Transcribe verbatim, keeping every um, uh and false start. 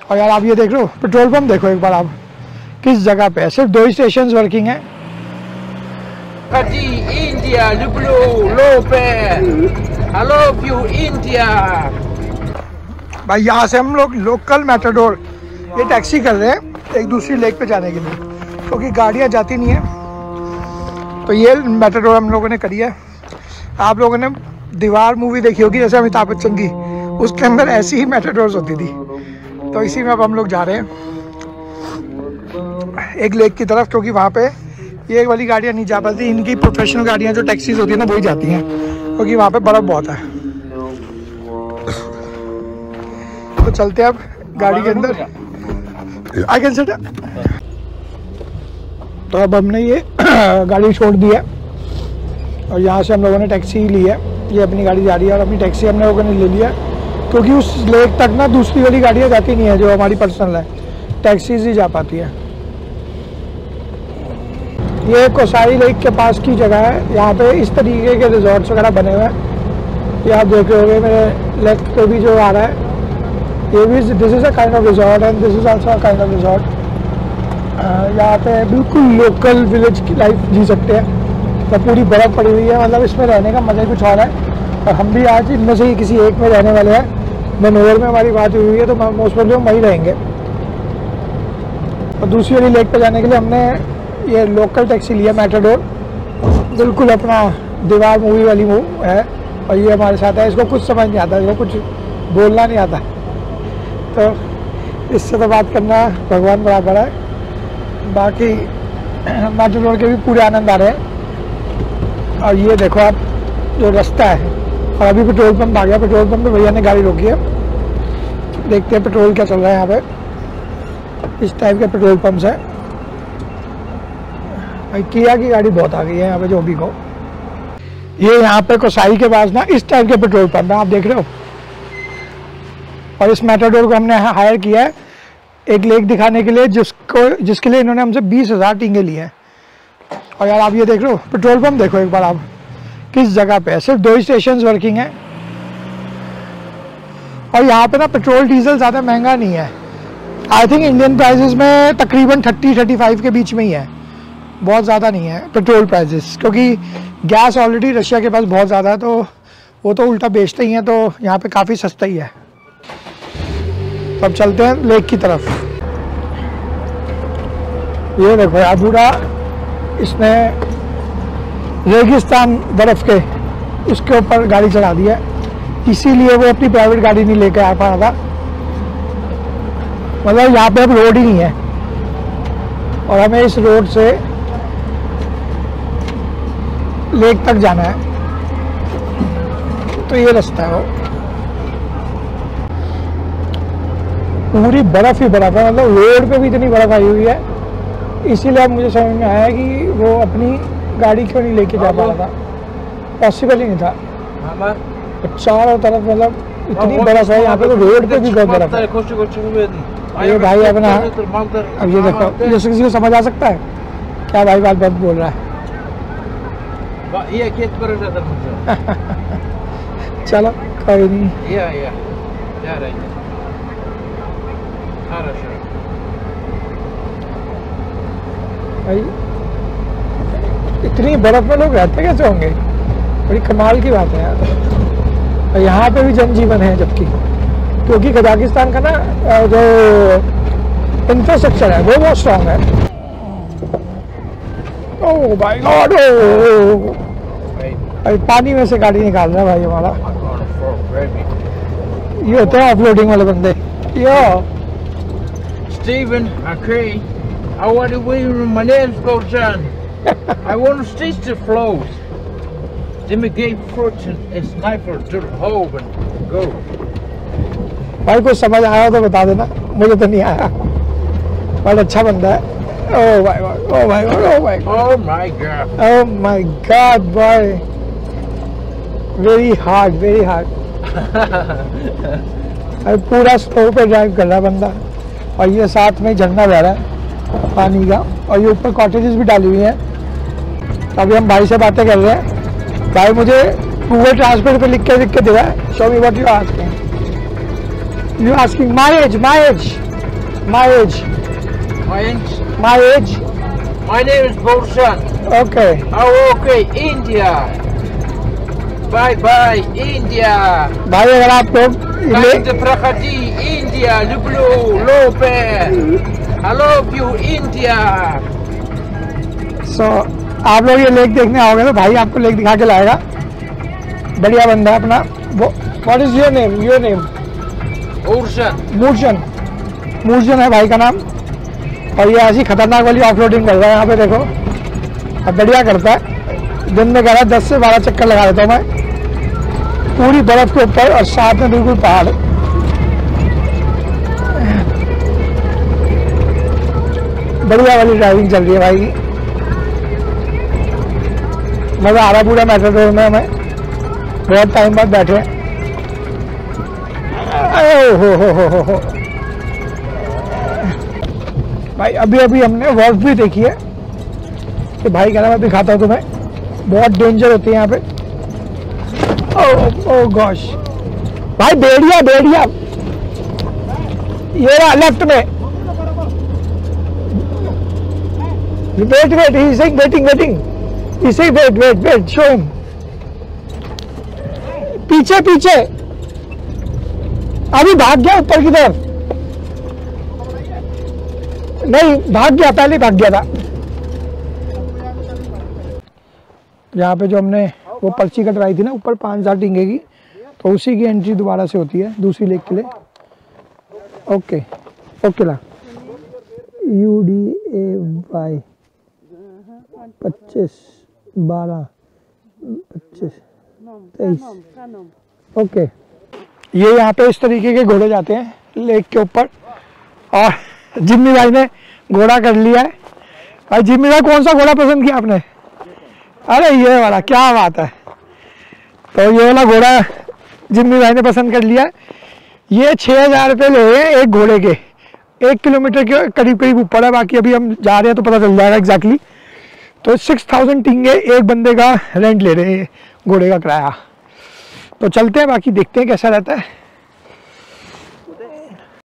और यार आप ये देख रहे हो, पेट्रोल पंप देखो एक बार आप किस जगह पे है, सिर्फ दो ही स्टेशन वर्किंग है। इंडिया इंडिया भाई यहाँ से हम लोग लोकल मैटाडोर ये टैक्सी कर रहे हैं एक दूसरी लेक पे जाने के लिए, क्योंकि तो गाड़ियाँ जाती नहीं है। तो ये मैटाडोर हम लोगों ने करी है। आप लोगों ने दीवार मूवी देखी होगी जैसे अमिताभ बच्चन की, उसके अंदर ऐसी ही मैटाडोर्स होती थी। तो इसी में अब हम लोग जा रहे हैं एक लेक की तरफ, क्योंकि वहाँ पे ये वाली गाड़ियाँ नहीं जा पाती। इनकी प्रोफेशनल गाड़ियाँ जो टैक्सीज होती है ना वही जाती हैं, क्योंकि वहाँ पे बर्फ़ बहुत है। तो चलते हैं अब गाड़ी के अंदर। I can set. तो अब हमने ये गाड़ी छोड़ दी है और यहाँ से हम लोगों ने टैक्सी ली है। ये अपनी गाड़ी जा रही है और अपनी टैक्सी हम लोगों ने ले लिया, क्योंकि उस लेक तक ना दूसरी वाली गाड़ियाँ जाती नहीं है जो हमारी पर्सनल है, टैक्सीज ही जा पाती है। ये कोसाई लेक के पास की जगह है। यहाँ पे इस तरीके के रिजॉर्ट्स वगैरह बने हुए हैं। ये आप देख रहे होंगे मेरे लेफ्ट पे भी जो आ रहा है, ये भी this is a kind of resort and this is also a kind of resort. यहाँ पे बिल्कुल लोकल विलेज की लाइफ जी सकते हैं। तो पूरी बर्फ़ पड़ी हुई है, मतलब इसमें रहने का मज़ा ही कुछ और है। और हम भी आज इनमें से ही किसी एक में रहने वाले हैं। मनोहर में हमारी बात हुई हुई है, तो मोस्ट प्रॉब्ली हम वहीं रहेंगे। और दूसरी वाली लेक पे जाने के लिए हमने ये लोकल टैक्सी लिया मैटाडोर, बिल्कुल अपना दीवार मूवी वाली मूव है। और ये हमारे साथ है। इसको कुछ समझ नहीं आता, इसको कुछ बोलना नहीं आता, तो इससे तो बात करना भगवान बराबर है। बाकी मैटाडोर के भी पूरे आनंद आ रहे हैं। और ये देखो आप जो रास्ता है, और अभी पेट्रोल पंप आ गया। पेट्रोल पंप पे भैया ने गाड़ी रोकी है, देखते हैं पेट्रोल क्या चल रहा है यहाँ पे। इस टाइप के पेट्रोल पंप्स है भाई। किया की गाड़ी बहुत आ गई है यहाँ पे जो भी को। ये यहाँ पे कोसाई के पास ना इस टाइप के पेट्रोल पंप है, आप देख रहे हो। और इस मैटाडोर को हमने हायर किया है एक लेक दिखाने के लिए, जिसको जिसके लिए इन्होंने हमसे बीस हज़ार टींगे लिए हैं। और यार आप ये देख रहे हो, पेट्रोल पंप देखो एक बार आप किस जगह पे है, सिर्फ दो ही स्टेशन वर्किंग है। और यहाँ पे ना पेट्रोल डीजल ज़्यादा महंगा नहीं है। आई थिंक इंडियन प्राइसेस में तकरीबन थर्टी थर्टी फाइव के बीच में ही है, बहुत ज़्यादा नहीं है पेट्रोल प्राइसेस, क्योंकि गैस ऑलरेडी रशिया के पास बहुत ज़्यादा है, तो वो तो उल्टा बेचते ही हैं। तो यहाँ पे काफ़ी सस्ता ही है। तो अब चलते हैं लेक की तरफ। ये देखो यार, पूरा इसने रेगिस्तान बर्फ के उसके ऊपर गाड़ी चढ़ा दी है, इसीलिए वो अपनी प्राइवेट गाड़ी नहीं लेकर आ पा रहा था। मतलब यहाँ पे अब रोड ही नहीं है और हमें इस रोड से लेक तक जाना है। तो ये रास्ता है, वो पूरी बर्फ ही बर्फ है। मतलब रोड पे भी इतनी बर्फ आई हुई है, इसीलिए अब मुझे समझ में आया कि वो अपनी गाड़ी क्यों नहीं लेके जा पा रहा था। पॉसिबल ही नहीं था। चारों तरफ मतलब इतनी बर्फ है, यहाँ पे तो रोड पे भी बहुत बर्फ है। ये भाई अपना, अब ये देखो, जैसे किसी को समझ आ सकता है क्या भाई बात बात बोल रहा है। चलो कोई नहीं। भाई इतनी बर्फ में लोग रहते कैसे होंगे, बड़ी कमाल की बात है यार। और यहाँ पे भी जनजीवन है, जबकि क्योंकि कजाकिस्तान का ना जो इंफ्रास्ट्रक्चर है वो बहुत स्ट्रांग है। ओह माय गॉड, भाई पानी में से गाड़ी निकाल रहा है भाई हमारा। ये होते हैं ऑफलोडिंग वाले बंदे। यो Stephen, okay. I want to win my name's goes on. I want to stitch the flows. Then we gave fortune a sniper to the hole and go. भाई कुछ समझ आया तो बता देना, मुझे तो नहीं आया। बहुत अच्छा बंदा है। Oh my god, oh my god, oh my god, oh my god, oh my god, boy, very hard, very hard. अरे पूरा स्लो पे ड्राइव कर रहा है बंदा, और ये साथ में झरना बह रहा है पानी का, और ये ऊपर कॉटेजेस भी डाली हुई हैं। तो अभी हम भाई से बातें कर रहे हैं। भाई मुझे गूगल ट्रांसलेट पे लिख के लिख के दे रहा है, show me what you asking, you asking my age, my age, My age. My age. My age. My name is Bhushan. Okay. Oh, okay. India. Bye bye, India. भाई अगर आप लोग Kind Prakati, India. Lublu, Lope. I love you, India. so, आप लोग ये lake देखने आओगे तो भाई आपको लेक दिखा के लाएगा। बढ़िया बंदा है अपना। वो what is your name? Your name? Bhushan. मूर्जन। मूर्जन है भाई का नाम। और ये ऐसी खतरनाक वाली ऑफ रोडिंग कर रहा है यहाँ पे देखो। अब बढ़िया करता है। दिन में कह रहा है दस से बारह चक्कर लगा देता हूँ मैं पूरी बर्फ के ऊपर और साथ में बिल्कुल पहाड़। बढ़िया वाली ड्राइविंग चल रही है भाई। मजा आ रहा पूरा मेट्रो में। हमें बहुत टाइम बाद बैठे। हो हो हो हो हो भाई अभी अभी हमने वॉल्फ भी देखी है कि भाई कह रहा मैं दिखाता हूँ तुम्हें, बहुत डेंजर होती है यहाँ पे। ओह ओह गॉश भाई भेड़िया भेड़िया ये रहा लेफ्ट में। Wait wait he is waiting waiting ही से wait wait wait show him. पीछे पीछे अभी भाग गया ऊपर की तरफ। नहीं भाग गया, पहले भाग गया था। यहाँ पे जो हमने वो पर्ची कटवाई थी ना ऊपर पाँच हजार टिंगे की, तो उसी की एंट्री दोबारा से होती है दूसरी लेक के लिए। ओके ओके ला यू डी ए वाई पच्चीस बारह पच्चीस तेईस। ओके ये यहाँ पे इस तरीके के घोड़े जाते हैं लेक के ऊपर। और जिम्मी भाई ने घोड़ा कर लिया है। भाई जिम्मी भाई कौन सा घोड़ा पसंद किया आपने? अरे ये वाला, क्या बात है। तो ये वाला घोड़ा जिम्मी भाई ने पसंद कर लिया है। ये छः हजार रुपये ले रहे हैं एक घोड़े के, एक किलोमीटर के करीब करीब ऊपर है। बाकी अभी हम जा रहे हैं तो पता चल जाएगा एग्जैक्टली। तो सिक्स थाउजेंड टिंगे एक बंदे का रेंट ले रहे हैं घोड़े का किराया। तो चलते हैं, बाकी देखते हैं कैसा रहता है।